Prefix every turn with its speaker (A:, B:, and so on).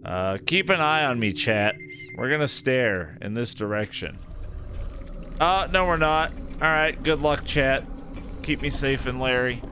A: Keep an eye on me, chat. We're gonna stare in this direction. No, we're not. Alright, good luck, chat. Keep me safe and Larry.